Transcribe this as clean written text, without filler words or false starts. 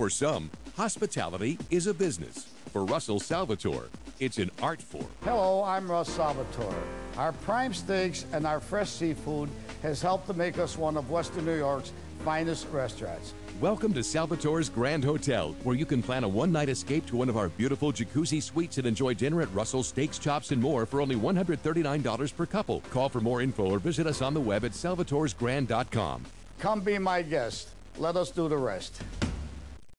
For some, hospitality is a business. For Russell Salvatore, it's an art form. Hello, I'm Russ Salvatore. Our prime steaks and our fresh seafood has helped to make us one of Western New York's finest restaurants. Welcome to Salvatore's Grand Hotel, where you can plan a one-night escape to one of our beautiful jacuzzi suites and enjoy dinner at Russell's Steaks, Chops, and more for only $139 per couple. Call for more info or visit us on the web at salvatoresgrand.com. Come be my guest. Let us do the rest.